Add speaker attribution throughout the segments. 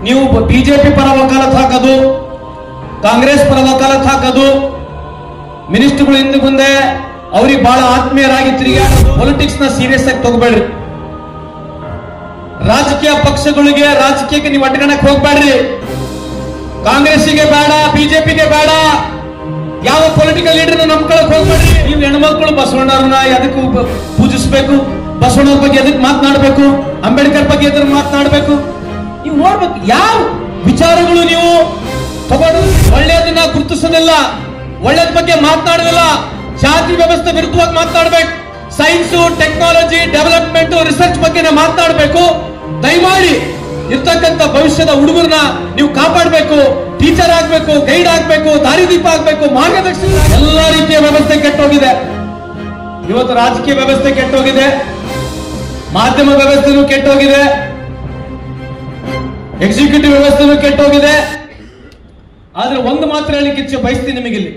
Speaker 1: ನೀವು ಬಿಜೆಪಿ ಪರ ವಕಾಲತ್ ಹಾಕೋದು, ಕಾಂಗ್ರೆಸ್ ಪರ ವಕಾಲತ್ ಹಾಕೋದು, ಮಿನಿಸ್ಟರ್ಗಳು ಹಿಂದೆ ಮುಂದೆ ಅವ್ರಿಗೆ ಬಹಳ ಆತ್ಮೀಯರಾಗಿ ತಿರುಗಾಡೋದು, ಪೊಲಿಟಿಕ್ಸ್ ನ ಸೀರಿಯಸ್ ಆಗಿ ತಗೋಬೇಡ್ರಿ. ರಾಜಕೀಯ ಪಕ್ಷಗಳಿಗೆ ರಾಜಕೀಯಕ್ಕೆ ನೀವು ಅಡ್ಗಣಕ್ಕೆ ಹೋಗ್ಬೇಡ್ರಿ. ಕಾಂಗ್ರೆಸ್ಸಿಗೆ ಬೇಡ, ಬಿಜೆಪಿಗೆ ಬೇಡ, ಯಾವ ಪೊಲಿಟಿಕಲ್ ಲೀಡರ್ ನಂಬ್ಕೊಳಕ್ ಹೋಗ್ಬೇಡ್ರಿ. ನೀವು ಹೆಣ್ಮಕ್ಳು ಬಸವಣ್ಣವ್ರನ್ನ ಎದಕ್ಕೆ ಪೂಜಿಸ್ಬೇಕು, ಬಸವಣ್ಣವ್ರ ಬಗ್ಗೆ ಎದಕ್ಕೆ ಮಾತನಾಡಬೇಕು, ಅಂಬೇಡ್ಕರ್ ಬಗ್ಗೆ ಎದುರು ಮಾತನಾಡಬೇಕು. ನೀವು ನೋಡ್ಬೇಕು ಯಾವ ವಿಚಾರಗಳು ನೀವು ತಗೊಂಡು ಒಳ್ಳೆಯದನ್ನ ಗುರುತಿಸೋದಿಲ್ಲ, ಒಳ್ಳೆದ ಬಗ್ಗೆ ಮಾತನಾಡೋದಿಲ್ಲ, ಜಾತಿ ವ್ಯವಸ್ಥೆ ವಿರುದ್ಧವಾಗಿ ಮಾತನಾಡಬೇಕು. ಸೈನ್ಸ್, ಟೆಕ್ನಾಲಜಿ, ಡೆವಲಪ್ಮೆಂಟ್, ರಿಸರ್ಚ್ ಬಗ್ಗೆ ಮಾತನಾಡಬೇಕು. ದಯಮಾಡಿ ಇರ್ತಕ್ಕಂಥ ಭವಿಷ್ಯದ ಹುಡುಗರನ್ನ ನೀವು ಕಾಪಾಡಬೇಕು. ಟೀಚರ್ ಆಗ್ಬೇಕು, ಗೈಡ್ ಆಗ್ಬೇಕು, ದಾರಿದೀಪ ಆಗ್ಬೇಕು, ಮಾರ್ಗದರ್ಶನ. ಎಲ್ಲ ರೀತಿಯ ವ್ಯವಸ್ಥೆ ಕೆಟ್ಟೋಗಿದೆ. ಇವತ್ತು ರಾಜಕೀಯ ವ್ಯವಸ್ಥೆ ಕೆಟ್ಟೋಗಿದೆ, ಮಾಧ್ಯಮ ವ್ಯವಸ್ಥೆನೂ ಕೆಟ್ಟೋಗಿದೆ, ಎಕ್ಸಿಕ್ಯೂಟಿವ್ ವ್ಯವಸ್ಥೆನೂ ಕೆಟ್ಟೋಗಿದೆ. ಆದ್ರೆ ಒಂದು ಮಾತ್ರ ಹೇಳಿಕ್ಕೆ ಬಯಸ್ತೀನಿ ನಿಮಗಿಲ್ಲಿ.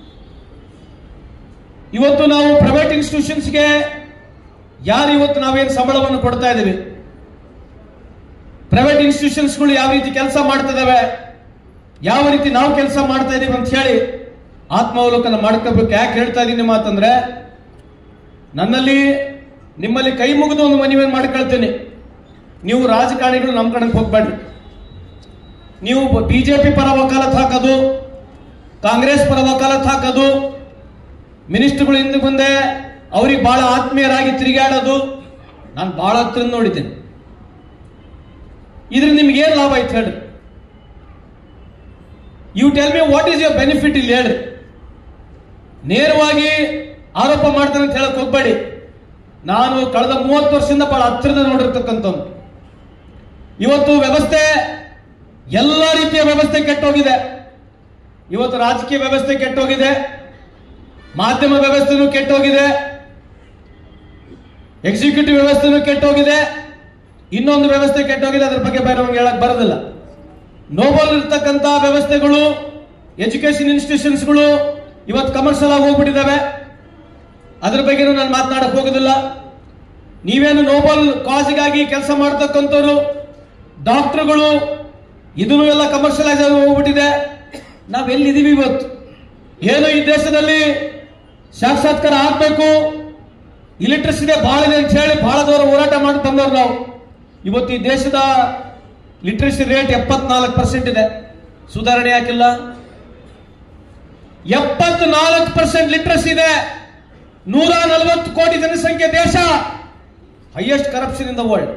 Speaker 1: ಇವತ್ತು ನಾವು ಪ್ರೈವೇಟ್ ಇನ್ಸ್ಟಿಟ್ಯೂಷನ್ಸ್ಗೆ ಯಾರು ಇವತ್ತು ನಾವೇನು ಸಂಬಳವನ್ನು ಕೊಡ್ತಾ ಇದ್ದೀವಿ, ಪ್ರೈವೇಟ್ ಇನ್ಸ್ಟಿಟ್ಯೂಷನ್ಸ್ಗಳು ಯಾವ ರೀತಿ ಕೆಲಸ ಮಾಡ್ತಿದ್ದಾವೆ, ಯಾವ ರೀತಿ ನಾವು ಕೆಲಸ ಮಾಡ್ತಾ ಇದೀವಿ ಅಂತ ಹೇಳಿ ಆತ್ಮಾವಲೋಕನ ಮಾಡ್ಕೋಬೇಕು. ಯಾಕೆ ಹೇಳ್ತಾ ಇದ್ದೀನಿ ಮಾತಂದ್ರೆ, ನನ್ನಲ್ಲಿ ನಿಮ್ಮಲ್ಲಿ ಕೈ ಮುಗಿದು ಒಂದು ಮನವಿಯನ್ನು ಮಾಡ್ಕೊಳ್ತೀನಿ. ನೀವು ರಾಜಕಾರಣಿಗಳು ನಮ್ಮ ಕಡೆಗೆ ಹೋಗ್ಬೇಡ್ರಿ. ನೀವು ಬಿಜೆಪಿ ಪರ ವಕಾಲತ್ ಹಾಕೋದು, ಕಾಂಗ್ರೆಸ್ ಪರ ವಕಾಲತ್ ಹಾಕೋದು, ಮಿನಿಸ್ಟರ್ಗಳು ಹಿಂದೆ ಮುಂದೆ ಅವ್ರಿಗೆ ಬಹಳ ಆತ್ಮೀಯರಾಗಿ ತಿರುಗಾಡೋದು ನಾನು ಬಹಳ ಹತ್ರ ನೋಡಿದ್ದೇನೆ. ಇದ್ರಿಂದ ನಿಮ್ಗೆ ಏನ್ ಲಾಭ ಆಯ್ತು ಹೇಳ್ರಿ? You tell me what is your benefit ಇಲ್ಲಿ ಹೇಳ್ರಿ. ನೇರವಾಗಿ ಆರೋಪ ಮಾಡ್ತಾನೆ ಅಂತ ಹೇಳಕ್ ಹೋಗ್ಬೇಡಿ. ನಾನು ಕಳೆದ 30 ವರ್ಷದಿಂದ ಬಹಳ ಹತ್ತಿರದ ನೋಡಿರ್ತಕ್ಕಂಥವ್ನು. ಇವತ್ತು ವ್ಯವಸ್ಥೆ, ಎಲ್ಲ ರೀತಿಯ ವ್ಯವಸ್ಥೆ ಕೆಟ್ಟೋಗಿದೆ. ಇವತ್ತು ರಾಜಕೀಯ ವ್ಯವಸ್ಥೆ ಕೆಟ್ಟೋಗಿದೆ, ಮಾಧ್ಯಮ ವ್ಯವಸ್ಥೆನೂ ಕೆಟ್ಟೋಗಿದೆ, ಎಕ್ಸಿಕ್ಯೂಟಿವ್ ವ್ಯವಸ್ಥೆನೂ ಕೆಟ್ಟೋಗಿದೆ, ಇನ್ನೊಂದು ವ್ಯವಸ್ಥೆ ಕೆಟ್ಟೋಗಿದೆ. ಅದ್ರ ಬಗ್ಗೆ ಬೇರೆಯವ್ರಿಗೆ ಹೇಳಕ್ ಬರೋದಿಲ್ಲ. ನೋಬಲ್ ಇರ್ತಕ್ಕಂಥ ವ್ಯವಸ್ಥೆಗಳು, ಎಜುಕೇಶನ್ ಇನ್ಸ್ಟಿಟ್ಯೂಷನ್ಸ್ಗಳು ಇವತ್ತು ಕಮರ್ಷಿಯಲ್ ಆಗಿ ಹೋಗ್ಬಿಟ್ಟಿದ್ದಾವೆ. ಅದ್ರ ಬಗ್ಗೆ ನಾನು ಮಾತನಾಡಕ್ ಹೋಗೋದಿಲ್ಲ. ನೀವೇನು ನೋಬಲ್ ಕಾಸ್ಗಾಗಿ ಕೆಲಸ ಮಾಡ್ತಕ್ಕಂಥವ್ರು, ಡಾಕ್ಟರ್ಗಳು, ಇದನ್ನು ಎಲ್ಲ ಕಮರ್ಷಿಯಲೈಸ್ ಆಗಿ ಹೋಗ್ಬಿಟ್ಟಿದೆ. ನಾವೆಲ್ಲಿದ್ದೀವಿ ಇವತ್ತು? ಏನು ಈ ದೇಶದಲ್ಲಿ ಸಾಕ್ಷಾತ್ಕಾರ ಆಗ್ಬೇಕು, ಇಲಿಟ್ರಸಿಟಿ ಬಹಳ ಇದೆ ಅಂತ ಹೇಳಿ ಬಹಳ ದೂರ ಹೋರಾಟ ಮಾಡಿ ಬಂದವರು ನಾವು. ಇವತ್ತು ಈ ದೇಶದ ಲಿಟ್ರಸಿ ರೇಟ್ 74% ಇದೆ. ಸುಧಾರಣೆ ಯಾಕಿಲ್ಲ? 74% ಲಿಟ್ರಸಿ ಇದೆ. 140 ಕೋಟಿ ಜನಸಂಖ್ಯೆ ದೇಶ, highest corruption in the world.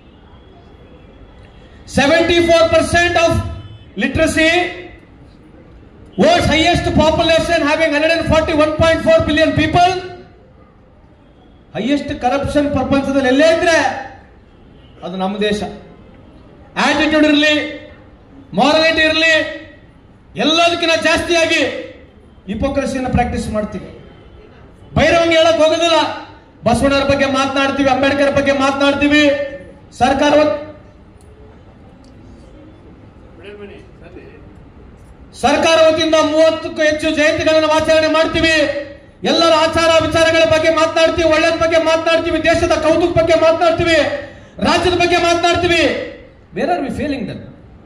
Speaker 1: 74% of literacy, world's highest population having 141.4 billion people. Highest corruption ಪ್ರಪಂಚದಲ್ಲಿ ಎಲ್ಲೇ ಇದ್ರೆ ಅದು ನಮ್ಮ ದೇಶ. ಆಟಿಟ್ಯೂಡ್ ಇರಲಿ, ಮಾರಲಿಟಿ ಇರಲಿ, ಎಲ್ಲದಕ್ಕಿಂತ ಜಾಸ್ತಿಯಾಗಿ ಹಿಪೋಕ್ರಸಿಯನ್ನು ಪ್ರಾಕ್ಟೀಸ್ ಮಾಡ್ತೀವಿ. ಬೈರವಂಗೆ ಹೇಳಕ್ ಹೋಗೋದಿಲ್ಲ. ಬಸವಣ್ಣವ್ರ ಬಗ್ಗೆ ಮಾತನಾಡ್ತೀವಿ, ಅಂಬೇಡ್ಕರ್ ಬಗ್ಗೆ ಮಾತನಾಡ್ತೀವಿ. ಸರ್ಕಾರ ವತಿಯಿಂದ 30ಕ್ಕೂ ಹೆಚ್ಚು ಜಯಂತಿಗಳನ್ನು ಆಚರಣೆ ಮಾಡ್ತೀವಿ. ಎಲ್ಲರ ಆಚಾರ ವಿಚಾರಗಳ ಬಗ್ಗೆ ಮಾತನಾಡ್ತೀವಿ, ಒಳ್ಳೆಯ ಬಗ್ಗೆ ಮಾತನಾಡ್ತೀವಿ, ದೇಶದ ಕೌತುಕ ಬಗ್ಗೆ ಮಾತನಾಡ್ತೀವಿ, ರಾಜ್ಯದ ಬಗ್ಗೆ ಮಾತನಾಡ್ತೀವಿ. Where are we failing then?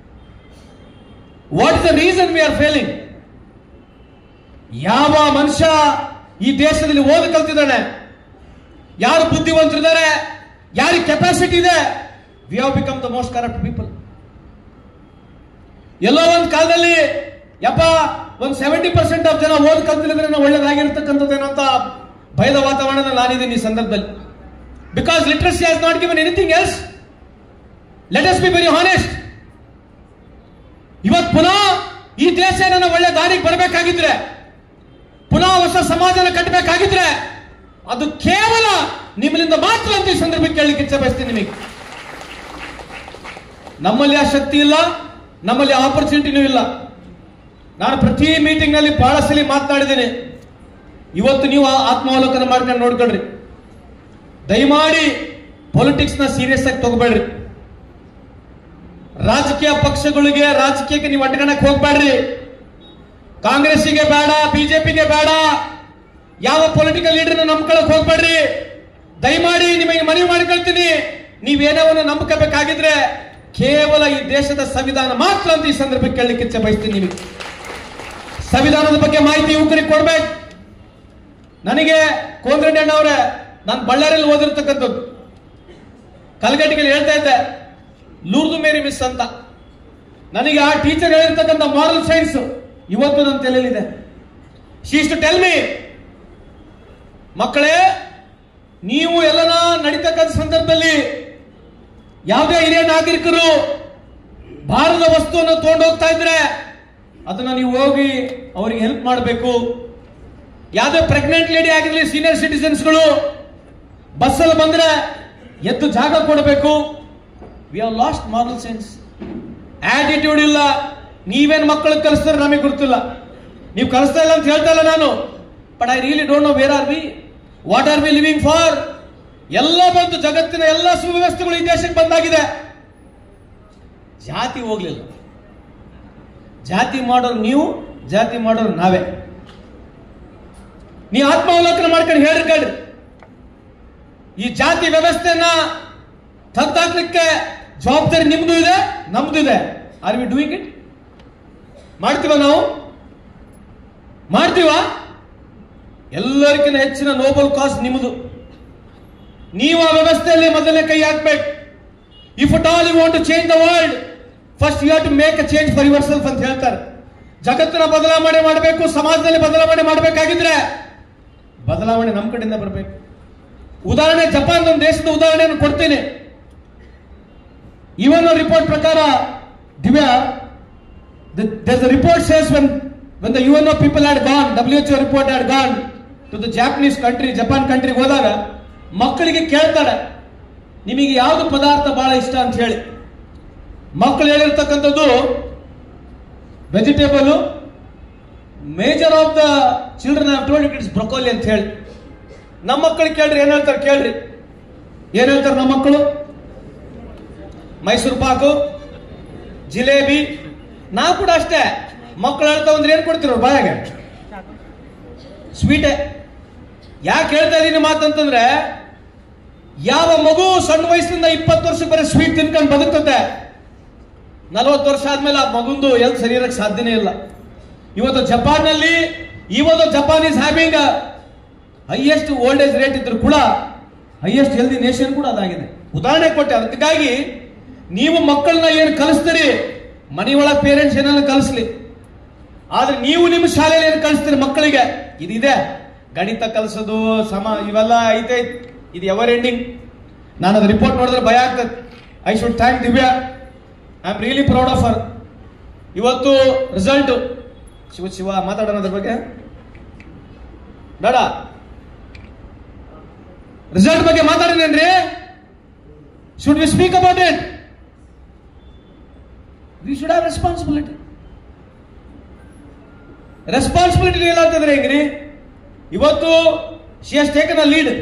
Speaker 1: What is the reason we are failing? ಯಾವ ಮನುಷ್ಯ ಈ ದೇಶದಲ್ಲಿ ಓದಿ ಕಲ್ತಿದ್ದಾನೆ, ಯಾರು ಬುದ್ಧಿವಂತರಿದ್ದಾರೆ, ಯಾರಿಗೆ ಕೆಪಾಸಿಟಿ ಇದೆ, we have become the most corrupt people. ಎಲ್ಲೋ ಒಂದು ಕಾಲದಲ್ಲಿ ಒಂದು 70% ಆಫ್ ಜನ ಓದ್ ಕಲ್ತಿದ್ರೆ ಒಳ್ಳೇದಾಗಿರ್ತಕ್ಕಂಥದ್ದೇನೋ ಅಂತ ಭಯದ ವಾತಾವರಣದಲ್ಲಿ ನಾನಿದ್ದೀನಿ ಈ ಸಂದರ್ಭದಲ್ಲಿ. Because literacy has not given anything else. Let us be very honest. ಇವತ್ತು ಪುನಃ ಈ ದೇಶ ನನ್ನ ಒಳ್ಳೆ ದಾರಿಗೆ ಬರಬೇಕಾಗಿದ್ರೆ, ಪುನಃ ಹೊಸ ಸಮಾಜನ ಕಟ್ಟಬೇಕಾಗಿದ್ರೆ ಅದು ಕೇವಲ ನಿಮ್ಮಿಂದ ಮಾತ್ರ ಅಂತ ಈ ಸಂದರ್ಭಕ್ಕೆ ಕೇಳಲಿಕ್ಕೆ ಇಚ್ಛೆ ಬಯಸ್ತೀನಿ ನಿಮಗೆ. ನಮ್ಮಲ್ಲಿ ಆ ಶಕ್ತಿ ಇಲ್ಲ, ನಮ್ಮಲ್ಲಿ ಆಪರ್ಚುನಿಟಿನೂ ಇಲ್ಲ. ನಾನು ಪ್ರತಿ ಮೀಟಿಂಗ್ ನಲ್ಲಿ ಬಹಳ ಸಲ ಮಾತನಾಡಿದ್ದೇನೆ. ಇವತ್ತು ನೀವು ಆತ್ಮಾವಲೋಕನ ಮಾಡ್ಕೊಂಡು ನೋಡ್ಕೊಳ್ರಿ. ದಯಮಾಡಿ ಪೊಲಿಟಿಕ್ಸ್ ನ ಸೀರಿಯಸ್ ಆಗಿ ತಗೋಬೇಡ್ರಿ. ರಾಜಕೀಯ ಪಕ್ಷಗಳಿಗೆ ರಾಜಕೀಯಕ್ಕೆ ನೀವು ಅಡ್ಗಣಕ್ಕೆ ಹೋಗ್ಬೇಡ್ರಿ. ಕಾಂಗ್ರೆಸ್ಸಿಗೆ ಬೇಡ, ಬಿಜೆಪಿಗೆ ಬೇಡ, ಯಾವ ಪೊಲಿಟಿಕಲ್ ಲೀಡರ್ ನಂಬ್ಕೊಳಕ್ ಹೋಗ್ಬೇಡ್ರಿ. ದಯಮಾಡಿ ನಿಮಗೆ ಮನವಿ ಮಾಡ್ಕೊಳ್ತೀನಿ, ನೀವೇನವನ್ನು ನಂಬ್ಕೋಬೇಕಾಗಿದ್ರೆ ಕೇವಲ ಈ ದೇಶದ ಸಂವಿಧಾನ ಮಾತ್ರ ಅಂತ ಈ ಸಂದರ್ಭಕ್ಕೆ ಕೇಳಲಿಕ್ಕೆ ಇಚ್ಛೆ ಬಯಸ್ತೀನಿ. ನಿಮಗೆ ಸಂವಿಧಾನದ ಬಗ್ಗೆ ಮಾಹಿತಿ ಯುವಕರಿಗೆ ಕೊಡ್ಬೇಕು. ನನಗೆ ಕೋಂದ್ರೆಡ್ಡಿ ಅಣ್ಣವರೇ, ನಾನು ಬಳ್ಳಾರಿಯಲ್ಲಿ ಓದಿರ್ತಕ್ಕಂಥದ್ದು, ಕಲ್ಗಟ್ಟಿಗೆ ಹೇಳ್ತಾ ಇದ್ದೆ, ಲೂರ್ದು ಮೇರಿ ಮಿಸ್ ಅಂತ. ನನಗೆ ಆ ಟೀಚರ್ ಹೇಳಿರ್ತಕ್ಕಂಥ ಮಾರಲ್ ಸೈನ್ಸ್ ಇವತ್ತು ನನ್ನ ತಲೆಯಲ್ಲಿದೆ. She is to tell me, ಮಕ್ಕಳೇ, ನೀವು ಎಲ್ಲನ ನಡೀತಕ್ಕಂಥ ಸಂದರ್ಭದಲ್ಲಿ ಯಾವುದೇ ಹಿರಿಯ ನಾಗರಿಕರು ಭಾರತದ ವಸ್ತುವನ್ನು ತಗೊಂಡು ಹೋಗ್ತಾ ಇದ್ರೆ ಅದನ್ನ ನೀವು ಹೋಗಿ ಅವರಿಗೆ ಹೆಲ್ಪ್ ಮಾಡಬೇಕು. ಯಾವುದೇ ಪ್ರೆಗ್ನೆಂಟ್ ಲೇಡಿ ಆಗಿರಲಿ, ಸೀನಿಯರ್ ಸಿಟಿಸನ್ಸ್ಗಳು ಬಸ್ಸಲ್ಲಿ ಬಂದ್ರೆ ಎದ್ದು ಜಾಗ ಕೊಡಬೇಕು. We have lost moral sense. Attitude ಇಲ್ಲ. ನೀವೇನು ಮಕ್ಕಳಿಗೆ ಕಲಿಸ್ತಾರೆ ನಮಗೆ ಗೊತ್ತಿಲ್ಲ, ನೀವು ಕಲಿಸ್ತಾ ಇಲ್ಲ ಅಂತ ಹೇಳ್ತಾ ಇಲ್ಲ ನಾನು. But I really don't know where are we, what are we living for. ಎಲ್ಲ ಬಂತು, ಜಗತ್ತಿನ ಎಲ್ಲ ಸುವ್ಯವಸ್ಥೆಗಳು ಈ ದೇಶಕ್ಕೆ ಬಂದಾಗಿದೆ. ಜಾತಿ ಹೋಗ್ಲಿಲ್ಲ. ಜಾತಿ ಮಾಡೋರು ನೀವು, ಜಾತಿ ಮಾಡೋರು ನಾವೇ. ನೀವು ಆತ್ಮಾವಲೋಕನ ಮಾಡ್ಕೊಂಡು ಹೇಳ್ರಿ, ಈ ಜಾತಿ ವ್ಯವಸ್ಥೆನ ತೆಗೆದಾಕ್ಲಿಕ್ಕೆ ಜವಾಬ್ದಾರಿ ನಿಮ್ದು ಇದೆ, ನಮ್ದು ಇದೆ. Are we doing it? ಮಾಡ್ತೀವ? ನಾವು ಮಾಡ್ತೀವ? ಎಲ್ಲರಿಗಿಂತ ಹೆಚ್ಚಿನ ನೋಬಲ್ ಕಾಸ್ ನಿಮ್ಮದು. ನೀವು ಆ ವ್ಯವಸ್ಥೆಯಲ್ಲಿ ಮೊದಲನೇ ಕೈ ಹಾಕ್ಬೇಕು. If at all you want to change the world, first you have to make a change for yourself ಅಂತ ಹೇಳ್ತಾರೆ. ಜಗತ್ತನ್ನ ಬದಲಾವಣೆ ಮಾಡಬೇಕು, ಸಮಾಜದಲ್ಲಿ ಬದಲಾವಣೆ ಮಾಡಬೇಕಾಗಿದ್ರೆ ಬದಲಾವಣೆ ನಮ್ಮ ಕಡೆಯಿಂದ ಬರಬೇಕು. ಉದಾಹರಣೆ, ಜಪಾನ್ ನಮ್ಮ ದೇಶದ ಉದಾಹರಣೆಯನ್ನು ಕೊಡ್ತೀನಿ. ಇವನ್ ರಿಪೋರ್ಟ್ ಪ್ರಕಾರ, Divya, the report says when the UNO people had gone, WHO report had gone to the Japanese country, Japan ಕಂಟ್ರಿಗೆ ಹೋದಾಗ ಮಕ್ಕಳಿಗೆ ಕೇಳ್ತಾರೆ, ನಿಮಗೆ ಯಾವುದು ಪದಾರ್ಥ ಬಹಳ ಇಷ್ಟ ಅಂತ ಹೇಳಿ. ಮಕ್ಕಳು ಹೇಳಿರ್ತಕ್ಕಂಥದ್ದು vegetable. Major of the children have told it is broccoli ಅಂತ ಹೇಳಿ. ನಮ್ಮ ಮಕ್ಕಳಿಗೆ ಕೇಳ್ರಿ, ಏನ್ ಹೇಳ್ತಾರೆ ಕೇಳ್ರಿ. ಏನ್ ಹೇಳ್ತಾರೆ ನಮ್ಮ ಮಕ್ಕಳು? ಮೈಸೂರು ಪಾಕು, ಜಿಲೇಬಿ. ನಾವು ಕೂಡ ಅಷ್ಟೇ. ಮಕ್ಕಳು ಹೇಳ್ತಾ ಅಂದ್ರೆ ಏನ್ ಕೊಡ್ತಿರೋ ಬಾಯಾಗ? ಸ್ವೀಟೇ. ಯಾಕೆ ಹೇಳ್ತಾ ಇದೀನಿ ಮಾತಂತಂದ್ರೆ, ಯಾವ ಮಗು ಸಣ್ಣ ವಯಸ್ಸಿನಿಂದ 20 ವರ್ಷಕ್ಕೆ ಬರೀ ಸ್ವೀಟ್ ತಿನ್ಕೊಂಡು ಬದುಕುತ್ತೆ, 40 ವರ್ಷ ಆದ್ಮೇಲೆ ಆ ಮಗುಂದು ಎಲ್ಲಿ ಸರಿ ಇರಕ್ಕೆ ಸಾಧ್ಯನೇ ಇಲ್ಲ. ಇವತ್ತು ಜಪಾನ್ನಲ್ಲಿ, ಇವತ್ತು Japan is having highest old age rate ಇದ್ರು ಕೂಡ ಹೈಯೆಸ್ಟ್ ಹೆಲ್ದಿ ನೇಷನ್ ಕೂಡ ಅದಾಗಿದೆ. ಉದಾಹರಣೆ ಕೊಟ್ಟೆ. ಅದಕ್ಕಾಗಿ ನೀವು ಮಕ್ಕಳನ್ನ ಏನು ಕಲಿಸ್ತೀರಿ, ಮನೆಯೊಳಗೆ ಪೇರೆಂಟ್ಸ್ ಏನನ್ನ ಕಲಿಸ್ಲಿ, ಆದ್ರೆ ನೀವು ನಿಮ್ಮ ಶಾಲೆಯಲ್ಲಿ ಏನು ಕಲಿಸ್ತೀರಿ ಮಕ್ಕಳಿಗೆ, ಇದಿದೆ. ಗಣಿತ ಕಲಿಸೋದು, ಇವೆಲ್ಲ ಐತೆ, ಇದು ಎವರ್ ಎಂಡಿಂಗ್. ನಾನು ಅದು ರಿಪೋರ್ಟ್ ನೋಡಿದ್ರೆ ಭಯ ಆಗ್ತದೆ. I should thank Divya. I am really proud of her. ಇವತ್ತು ರಿಸಲ್ಟ್ ಶಿವ ಮಾತಾಡೋಣ ಅದ್ರ ಬಗ್ಗೆ ಬೇಡ. ರಿಸಲ್ಟ್ ಬಗ್ಗೆ ಮಾತಾಡಿನೇನ್ರಿ? Should we speak about it? We should have responsibility. Responsibility ಇಲ್ಲ ಅಂತಂದ್ರೆ ಹೆಂಗ್ರಿ? ಇವತ್ತು she has taken a lead.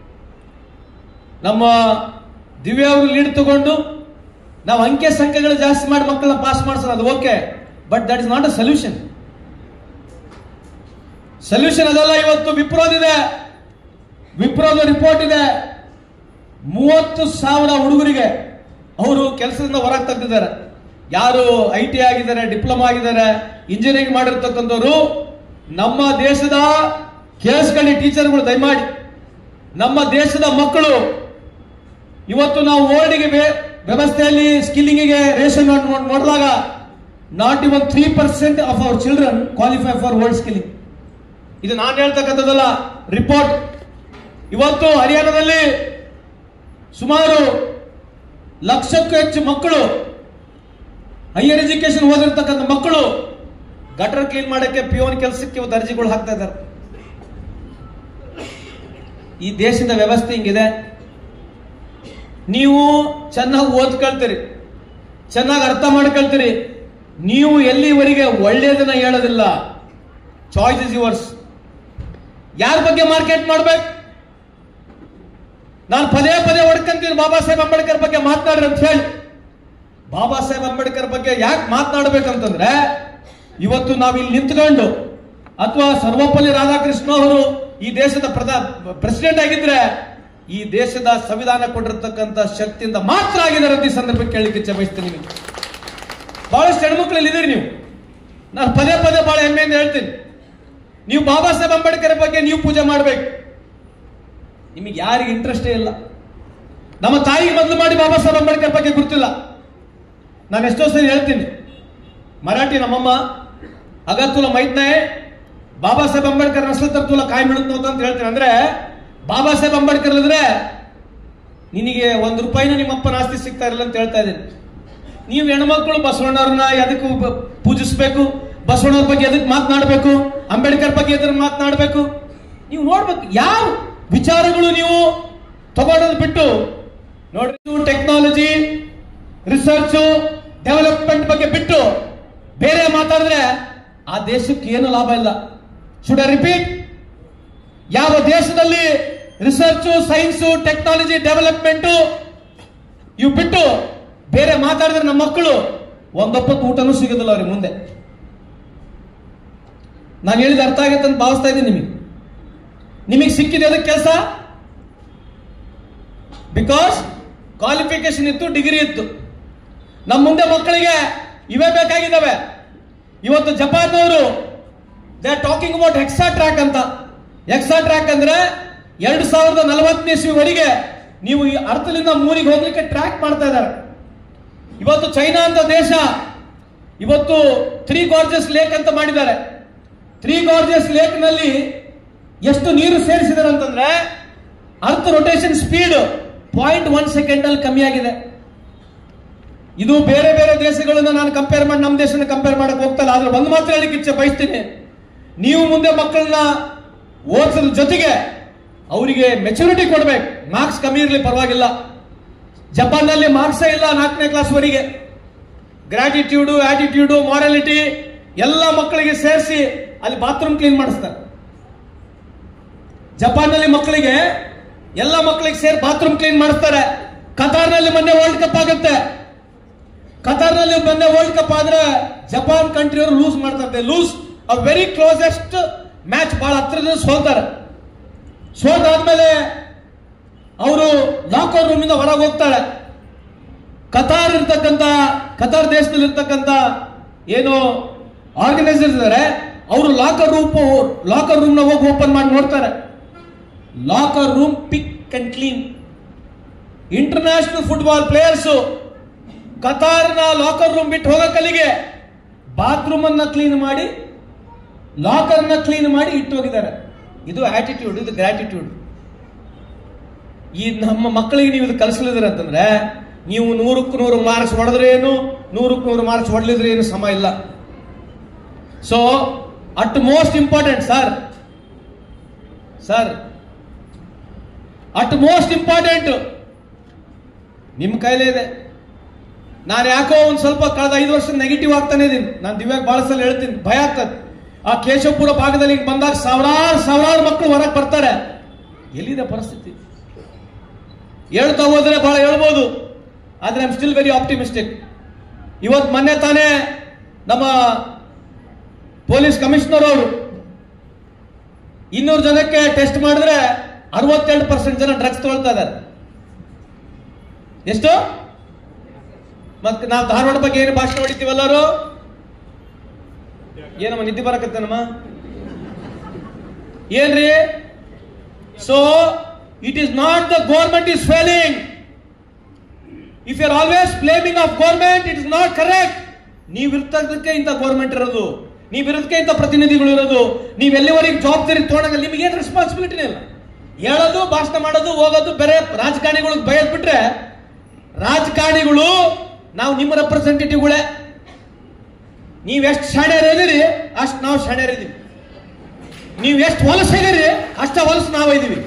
Speaker 1: ನಮ್ಮ ದಿವ್ಯಾ ಅವರು ಲೀಡ್ ತಗೊಂಡು ನಾವು ಅಂಕೆ ಸಂಖ್ಯೆಗಳು ಜಾಸ್ತಿ ಮಾಡಿ ಮಕ್ಕಳನ್ನ ಪಾಸ್ ಮಾಡಿಸೋಣ, ಅದು okay. But that is not a solution. Solution ಅದಲ್ಲ. ಇವತ್ತು ವಿಪ್ರೋದಿದೆ, ವಿಪ್ರೋದ ರಿಪೋರ್ಟ್ ಇದೆ. 30,000 ಹುಡುಗರಿಗೆ ಅವರು ಕೆಲಸದಿಂದ ಹೊರಗೆ ತೆಗೆದಿದ್ದಾರೆ. ಯಾರು IT ಆಗಿದ್ದಾರೆ, ಡಿಪ್ಲೊಮಾ ಆಗಿದ್ದಾರೆ, ಇಂಜಿನಿಯರಿಂಗ್ ಮಾಡಿರ್ತಕ್ಕಂಥವ್ರು. ನಮ್ಮ ದೇಶದ ಕೇಳಿಸ್ಕೊಳ್ಳಿ ಟೀಚರ್ಗಳು, ದಯಮಾಡಿ. ನಮ್ಮ ದೇಶದ ಮಕ್ಕಳು ಇವತ್ತು ನಾವು ಓಲ್ಡ್ಗೆ ವ್ಯವಸ್ಥೆಯಲ್ಲಿ ಸ್ಕಿಲ್ಲಿಂಗಿಗೆ ರೇಷನ್ ನೋಡಿದಾಗ not even 3% of our children qualify for world skilling. ಇದು ನಾನು ಹೇಳ್ತಕ್ಕಂಥದ್ದಲ್ಲ, ರಿಪೋರ್ಟ್. ಇವತ್ತು ಹರಿಯಾಣದಲ್ಲಿ ಸುಮಾರು 1,00,000ಕ್ಕೂ ಹೆಚ್ಚು ಮಕ್ಕಳು, ಹೈಯರ್ ಎಜುಕೇಶನ್ ಓದಿರ್ತಕ್ಕಂಥ ಮಕ್ಕಳು ಗಟರ್ ಕ್ಲೀನ್ ಮಾಡಕ್ಕೆ, ಪಿಯೋನ್ ಕೆಲಸಕ್ಕೆ ಇವತ್ತು ಅರ್ಜಿಗಳು ಹಾಕ್ತಾ ಇದ್ದಾರೆ. ಈ ದೇಶದ ವ್ಯವಸ್ಥೆ ಹಿಂಗಿದೆ. ನೀವು ಚೆನ್ನಾಗಿ ಓದ್ಕೊಳ್ತೀರಿ, ಚೆನ್ನಾಗಿ ಅರ್ಥ ಮಾಡ್ಕೊಳ್ತೀರಿ. ನೀವು ಎಲ್ಲಿವರೆಗೆ ಒಳ್ಳೆಯದನ್ನ ಹೇಳೋದಿಲ್ಲ. Choice is yours. ಯಾರ ಬಗ್ಗೆ ಮಾರ್ಕೆಟ್ ಮಾಡ್ಬೇಕು? ನಾನು ಪದೇ ಪದೇ ಹೊಡ್ಕೊಂತೀನಿ ಬಾಬಾ ಸಾಹೇಬ್ ಅಂಬೇಡ್ಕರ್ ಬಗ್ಗೆ ಮಾತನಾಡ್ರಿ ಅಂತ ಹೇಳಿ. ಬಾಬಾ ಸಾಹೇಬ್ ಅಂಬೇಡ್ಕರ್ ಬಗ್ಗೆ ಯಾಕೆ ಮಾತನಾಡಬೇಕಂತಂದ್ರೆ, ಇವತ್ತು ನಾವು ಇಲ್ಲಿ ನಿಂತ್ಕೊಂಡು ಅಥವಾ ಸರ್ವಪಲ್ಲಿ ರಾಧಾಕೃಷ್ಣ ಅವರು ಈ ದೇಶದ ಪ್ರೆಸಿಡೆಂಟ್ ಆಗಿದ್ರೆ ಈ ದೇಶದ ಸಂವಿಧಾನ ಕೊಟ್ಟಿರ್ತಕ್ಕಂಥ ಶಕ್ತಿಯಿಂದ ಮಾತ್ರ ಆಗಿದ್ದಾರೆ ಅಂತ ಈ ಸಂದರ್ಭಕ್ಕೆ ಕೇಳಲಿಕ್ಕೆ ಇಚ್ಛೆ ಬಯಸ್ತೀನಿ. ನಿಮಗೆ ಬಹಳಷ್ಟು ಹೆಣ್ಮಕ್ಳಲ್ಲಿ ಇದೀರಿ ನೀವು. ನಾನು ಪದೇ ಪದೇ ಬಹಳ ಹೆಮ್ಮೆಯಿಂದ ಹೇಳ್ತೀನಿ, ನೀವು ಬಾಬಾ ಸಾಹೇಬ್ ಅಂಬೇಡ್ಕರ್ ಬಗ್ಗೆ ನೀವು ಪೂಜೆ ಮಾಡಬೇಕು. ನಿಮಗೆ ಯಾರಿಗೆ ಇಂಟ್ರೆಸ್ಟೇ ಇಲ್ಲ. ನಮ್ಮ ತಾಯಿಗೆ ಮೊದಲು ಮಾಡಿ ಬಾಬಾ ಸಾಹೇಬ್ ಅಂಬೇಡ್ಕರ್ ಬಗ್ಗೆ ಗೊತ್ತಿಲ್ಲ. ನಾನು ಎಷ್ಟೋ ಸರಿ ಹೇಳ್ತೀನಿ, मराठी नम्मम्मा अगर तुला माहित नाही बाबासाहेब आंबेडकर नसलं तर तुला काय मिळत नव्हतं ಅಂತ ಹೇಳ್ತೀನಿ. ಅಂದ್ರೆ ಬಾಬಾಸಾಹೇಬ್ ಅಂಬೇಡ್ಕರ್ ಇದ್ರೆ ನಿನಗೆ ₹1 ನಿಮ್ಮಪ್ಪನ ಆಸ್ತಿ ಸಿಗ್ತಾ ಇರಲಿಲ್ಲ ಅಂತ ಹೇಳ್ತಾ ಇದ್ದೀನಿ. ನೀವು ಹೆಣ್ಮಕ್ಳು ಬಸವಣ್ಣವ್ರನ್ನ ಎದಕ್ಕೆ ಪೂಜಿಸಬೇಕು, ಬಸವಣ್ಣವ್ರ ಬಗ್ಗೆ ಎದಕ್ಕೆ ಮಾತನಾಡಬೇಕು, ಅಂಬೇಡ್ಕರ್ ಬಗ್ಗೆ ಎದಕ್ಕೆ ಮಾತನಾಡಬೇಕು? ನೀವು ನೋಡ್ಬೇಕು ಯಾವ ವಿಚಾರಗಳು ನೀವು ತಗೊಳ್ಳೋದು ಬಿಟ್ಟು ನೋಡ್ರಿ, ಟೆಕ್ನಾಲಜಿ ರಿಸರ್ಚ್ ಡೆವಲಪ್ಮೆಂಟ್ ಬಗ್ಗೆ ಬಿಟ್ಟು ಬೇರೆ ಮಾತಾಡಿದ್ರೆ ಆ ದೇಶಕ್ಕೆ ಏನು ಲಾಭ ಇಲ್ಲ. Should I repeat? ಯಾವ ದೇಶದಲ್ಲಿ ರಿಸರ್ಚ್ ಸೈನ್ಸ್ ಟೆಕ್ನಾಲಜಿ ಡೆವಲಪ್ಮೆಂಟ್ ಇವು ಬಿಟ್ಟು ಬೇರೆ ಮಾತಾಡಿದ್ರೆ ನಮ್ಮ ಮಕ್ಕಳು ಒಂದೊಪ್ಪತ್ತು ಊಟನೂ ಸಿಗೋದಿಲ್ಲ ಅವ್ರಿಗೆ ಮುಂದೆ. ನಾನು ಹೇಳಿದ ಅರ್ಥ ಆಗತ್ತೆ ಅಂತ ಭಾವಿಸ್ತಾ ಇದ್ದೀನಿ. ನಿಮಗೆ ಸಿಕ್ಕಿದೆ ಅದಕ್ಕೆ ಕೆಲಸ, ಬಿಕಾಸ್ ಕ್ವಾಲಿಫಿಕೇಶನ್ ಇತ್ತು, ಡಿಗ್ರಿ ಇತ್ತು. ನಮ್ಮ ಮುಂದೆ ಮಕ್ಕಳಿಗೆ ಇವೇ ಬೇಕಾಗಿದ್ದಾವೆ. ಇವತ್ತು ಜಪಾನ್ನವರು they are talking about hexa track ಅಂತ. ಹೆಕ್ಸಾ ಟ್ರ್ಯಾಕ್ ಅಂದ್ರೆ 2040ನೇ ಇಸ್ವಿವರೆಗೆ ನೀವು ಈ ಅರ್ಥದಿಂದ ಮೂರಿಗೆ ಹೋಗ್ಲಿಕ್ಕೆ ಟ್ರ್ಯಾಕ್ ಮಾಡ್ತಾ ಇದ್ದಾರೆ. ಇವತ್ತು ಚೈನಾ ಅಂತ ದೇಶ ಇವತ್ತು 3 ಗಾರ್ಜಸ್ ಲೇಕ್ ಅಂತ ಮಾಡಿದ್ದಾರೆ. 3 ಗಾರ್ಜಸ್ ಲೇಕ್ ನಲ್ಲಿ ಎಷ್ಟು ನೀರು ಸೇರಿಸಿದ್ದಾರೆ ಅಂತಂದ್ರೆ ಅರ್ತ್ ರೊಟೇಷನ್ ಸ್ಪೀಡ್ 0.1 ಸೆಕೆಂಡ್ ಅಲ್ಲಿ ಕಮ್ಮಿ ಆಗಿದೆ. ಇದು ಬೇರೆ ಬೇರೆ ದೇಶಗಳನ್ನ ನಾನು ಕಂಪೇರ್ ಮಾಡಿ ನಮ್ಮ ದೇಶನ ಕಂಪೇರ್ ಮಾಡಕ್ ಹೋಗ್ತಲ್ಲ. ಆದ್ರೆ ಒಂದು ಮಾತ್ರ ಹೇಳಿಕ್ಕೆ ಇಚ್ಛೆ ಬಯಸ್ತೀನಿ, ನೀವು ಮುಂದೆ ಮಕ್ಕಳನ್ನ ಓದಿಸೋದ್ರ ಜೊತೆಗೆ ಅವರಿಗೆ ಮೆಚುರಿಟಿ ಕೊಡ್ಬೇಕು. ಮಾರ್ಕ್ಸ್ ಕಮ್ಮಿ ಇರಲಿ ಪರವಾಗಿಲ್ಲ. ಜಪಾನ್ನಲ್ಲಿ ಮಾರ್ಕ್ಸೇ ಇಲ್ಲ 4ನೇ ಕ್ಲಾಸ್ ವರೆಗೆ. ಗ್ರಾಟಿಟ್ಯೂಡು, ಆಟಿಟ್ಯೂಡು, ಮಾರಾಲಿಟಿ ಎಲ್ಲ ಮಕ್ಕಳಿಗೆ ಸೇರಿಸಿ ಅಲ್ಲಿ ಬಾತ್ರೂಮ್ ಕ್ಲೀನ್ ಮಾಡಿಸ್ತಾರೆ. ಜಪಾನ್ನಲ್ಲಿ ಮಕ್ಕಳಿಗೆ ಎಲ್ಲ ಮಕ್ಕಳಿಗೆ ಸೇರಿ ಬಾತ್ರೂಮ್ ಕ್ಲೀನ್ ಮಾಡಿಸ್ತಾರೆ. ಕತಾರ್ನಲ್ಲಿ ಮೊನ್ನೆ ವರ್ಲ್ಡ್ ಕಪ್ ಆಗುತ್ತೆ. ಕತಾರ್ನಲ್ಲಿ ಮೊನ್ನೆ ವರ್ಲ್ಡ್ ಕಪ್ ಆದ್ರೆ ಜಪಾನ್ ಕಂಟ್ರಿ ಅವರು ಲೂಸ್ ಮಾಡ್ತಾರೆ. Lose a very closest match, ಬಹಳ ಹತ್ರದಿಂದ ಸೋಲ್ತಾರೆ. ಸೋತಾದ್ಮೇಲೆ ಅವರು ಲಾಕರ್ ರೂಮ್ ಇಂದ ಹೊರಗೆ ಹೋಗ್ತಾರೆ. ಕತಾರ್ ದೇಶದಲ್ಲಿ ಇರ್ತಕ್ಕಂಥ ಏನು ಆರ್ಗನೈಸರ್ಸ್ ಇದ್ದಾರೆ ಅವರು ಲಾಕರ್ ರೂಮ್ ನ ಹೋಗಿ ಓಪನ್ ಮಾಡಿ ನೋಡ್ತಾರೆ. Locker room pick and clean. International football players ಕತಾರ್ನ ಲಾಕರ್ ರೂಮ್ ಬಿಟ್ಟು ಹೋಗಕ್ಕಲ್ಲಿಗೆ ಬಾತ್ರೂಮ್ ಅನ್ನ ಕ್ಲೀನ್ ಮಾಡಿ, ಲಾಕರ್ನ ಕ್ಲೀನ್ ಮಾಡಿ ಇಟ್ಟು ಹೋಗಿದ್ದಾರೆ. ಇದು ಆಟಿಟ್ಯೂಡ್, ಇದು ಗ್ರಾಟಿಟ್ಯೂಡ್. ಈ ನಮ್ಮ ಮಕ್ಕಳಿಗೆ ನೀವು ಇದು ಕಲಿಸಲಿದ್ರೆ ಅಂತಂದ್ರೆ ನೀವು 100ಕ್ಕೆ 100 ಮಾರ್ಕ್ಸ್ ಹೊಡೆದ್ರೆ ಏನು, 100ಕ್ಕೆ 100 ಮಾರ್ಕ್ಸ್ ಹೊಡೆಲಿದ್ರೆ ಏನು ಸಮ ಇಲ್ಲ. So utmost important sir utmost important ನಿಮ್ಮ ಕೈಲೇ ಇದೆ. ನಾನು ಯಾಕೋ ಒಂದು ಸ್ವಲ್ಪ ಕಳೆದ 5 ವರ್ಷ ನೆಗೆಟಿವ್ ಆಗ್ತಾನೆ ಇದೀನಿ. ನಾನು ದಿವ್ಯಾಗ ಬಹಳ ಸಲ ಹೇಳ್ತೀನಿ, ಭಯ ಆಗ್ತದೆ. ಆ ಕೇಶವಪುರ ಭಾಗದಲ್ಲಿ ಬಂದಾಗ ಸಾವಿರಾರು ಮಕ್ಕಳು ಹೊರಗೆ ಬರ್ತಾರೆ. ಎಲ್ಲಿದೆ ಪರಿಸ್ಥಿತಿ? ಹೇಳ್ತಾ ಹೋದ್ರೆ ಬಹಳ ಹೇಳ್ಬೋದು, ಆದ್ರೆ I am still very optimistic. ಇವತ್ತು ಮೊನ್ನೆ ತಾನೇ ನಮ್ಮ ಪೊಲೀಸ್ ಕಮಿಷನರ್ ಅವರು 200 ಜನಕ್ಕೆ ಟೆಸ್ಟ್ ಮಾಡಿದ್ರೆ 62% ಜನ ಡ್ರಗ್ಸ್ ತಗೊಳ್ತಾ ಇದ್ದಾರೆ. ಎಷ್ಟು? ಮತ್ತೆ ನಾವು ಧಾರವಾಡ ಬಗ್ಗೆ ಏನು ಭಾಷಣ ಹೊಡಿತೀವಲ್ಲರು, ಏನಮ್ಮ ನಿದ್ದೆ ಬರಕತ್ತೇನಮ್ಮ ಏನ್ರಿ? So it is not the government is failing. If you are always blaming of government, it is not correct. ನೀವಿರ್ತದಕ್ಕೆ ಇಂಥ ಗೌರ್ಮೆಂಟ್ ಇರೋದು, ನೀವಿರೋದಕ್ಕೆ ಇಂಥ ಪ್ರತಿನಿಧಿಗಳು ಇರೋದು. ನೀವು ಎಲ್ಲಿವರೆಗೆ ಜವಾಬ್ದಾರಿ ತಗೊಂಡಾಗ ನಿಮಗೇನು ರೆಸ್ಪಾನ್ಸಿಬಿಲಿಟಿನೇ ಇಲ್ಲ. ಹೇಳೋದು, ಭಾಷಣ ಮಾಡೋದು, ಹೋಗೋದು. ಬೇರೆ ರಾಜಕಾರಣಿಗಳಿಗೆ ಬಯದ್ ಬಿಟ್ರೆ, ರಾಜಕಾರಣಿಗಳು ನಾವು ನಿಮ್ಮ ರೆಪ್ರೆಸೆಂಟೇಟಿವ್ಗಳೇ. ನೀವೆಷ್ಟು ಶಾಣ್ಯರಿದ್ದೀರಿ ಅಷ್ಟು ನಾವು ಶಾಣ್ಯರಿದ್ದೀವಿ. ನೀವು ಎಷ್ಟು ಹೊಲಸಿದ್ದೀರಿ ಅಷ್ಟ ಹೊಲಸು ನಾವು ಇದ್ದೀವಿ.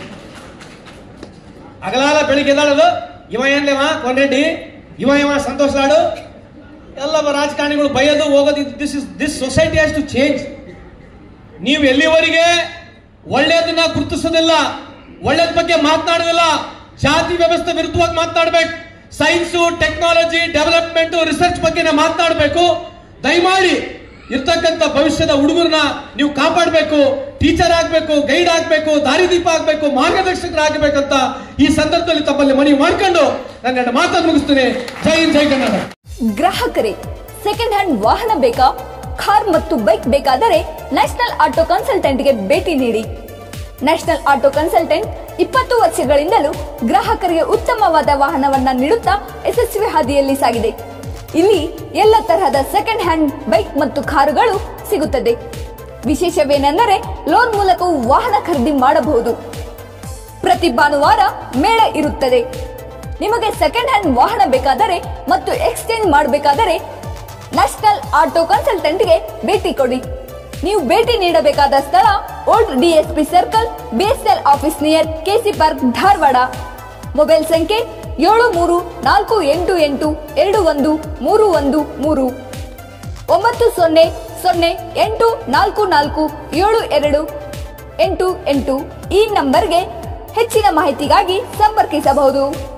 Speaker 1: ಅಗಲಾಲ ಬೆಳಿಗ್ಗೆ ಎದ್ದಾಳೋದು, ಇವ ಏನ್ಲೇವ ಕೊಂಡ್ರೆಡ್ಡಿ, ಇವ ಸಂತೋಷ್ ಲಾಡು, ಎಲ್ಲ ರಾಜಕಾರಣಿಗಳು ಬೈಯೋದು ಹೋಗೋದು. This society has to change. ನೀವು ಎಲ್ಲಿವರೆಗೆ ಒಳ್ಳೆಯದನ್ನ ಗುರುತಿಸೋದಿಲ್ಲ, ಒಳ್ಳೆಯದ ಬಗ್ಗೆ ಮಾತನಾಡೋದಿಲ್ಲ, ಜಾತಿ ವ್ಯವಸ್ಥೆ ವಿರುದ್ಧವಾಗಿ ಮಾತನಾಡಬೇಕು, ಸೈನ್ಸು ಟೆಕ್ನಾಲಜಿ ಡೆವಲಪ್ಮೆಂಟ್ ರಿಸರ್ಚ್ ಬಗ್ಗೆ ಮಾತನಾಡಬೇಕು. ದಯಮಾಡಿ ಇರ್ತಕ್ಕಂಥ ಭವಿಷ್ಯದ ಹುಡುಗರನ್ನ ನೀವು ಕಾಪಾಡಬೇಕು, ಟೀಚರ್ ಆಗ್ಬೇಕು, ಗೈಡ್ ಆಗ್ಬೇಕು, ದಾರಿದೀಪ ಆಗ್ಬೇಕು, ಮಾರ್ಗದರ್ಶಕರಾಗಬೇಕಂತ ಈ ಸಂದರ್ಭದಲ್ಲಿ ತಮ್ಮಲ್ಲಿ ಮನವಿ ಮಾಡ್ಕೊಂಡು ನನ್ನ ಮಾತನ್ನು ಮುಗಿಸ್ತೇನೆ. ಜೈ ಹಿಂದ್, ಜೈ ಕನ್ನಡ.
Speaker 2: ಗ್ರಾಹಕರೇ, ಸೆಕೆಂಡ್ ಹ್ಯಾಂಡ್ ವಾಹನ ಬೇಕಾ? ಕಾರ್ ಮತ್ತು ಬೈಕ್ ಬೇಕಾದರೆ ನ್ಯಾಷನಲ್ ಆಟೋ ಕನ್ಸಲ್ಟೆಂಟ್ಗೆ ಭೇಟಿ ನೀಡಿ. ನ್ಯಾಷನಲ್ ಆಟೋ ಕನ್ಸಲ್ಟೆಂಟ್ 20 ವರ್ಷಗಳಿಂದಲೂ ಗ್ರಾಹಕರಿಗೆ ಉತ್ತಮವಾದ ವಾಹನವನ್ನ ನೀಡುತ್ತಾ ಯಶಸ್ವಿ ಹಾದಿಯಲ್ಲಿ ಸಾಗಿದೆ. ಇಲ್ಲಿ ಎಲ್ಲ ತರಹದ ಸೆಕೆಂಡ್ ಹ್ಯಾಂಡ್ ಬೈಕ್ ಮತ್ತು ಕಾರುಗಳು ಸಿಗುತ್ತದೆ. ವಿಶೇಷವೇನೆಂದರೆ ಲೋನ್ ಮೂಲಕವೂ ವಾಹನ ಖರೀದಿ ಮಾಡಬಹುದು. ಪ್ರತಿ ಭಾನುವಾರ ಮೇಳ ಇರುತ್ತದೆ. ನಿಮಗೆ ಸೆಕೆಂಡ್ ಹ್ಯಾಂಡ್ ವಾಹನ ಬೇಕಾದರೆ ಮತ್ತು ಎಕ್ಸ್ಚೇಂಜ್ ಮಾಡಬೇಕಾದರೆ ನ್ಯಾಷನಲ್ ಆಟೋ ಕನ್ಸಲ್ಟೆಂಟ್ಗೆ ಭೇಟಿ ಕೊಡಿ. ನೀವು ಭೇಟಿ ನೀಡಬೇಕಾದ ಸ್ಥಳ old DSP circle, BSL office near KC park, Dharwad. Mobile ಸಂಖ್ಯೆ 7348821313 9008447288. ಈ ನಂಬರ್ಗೆ ಹೆಚ್ಚಿನ ಮಾಹಿತಿಗಾಗಿ ಸಂಪರ್ಕಿಸಬಹುದು.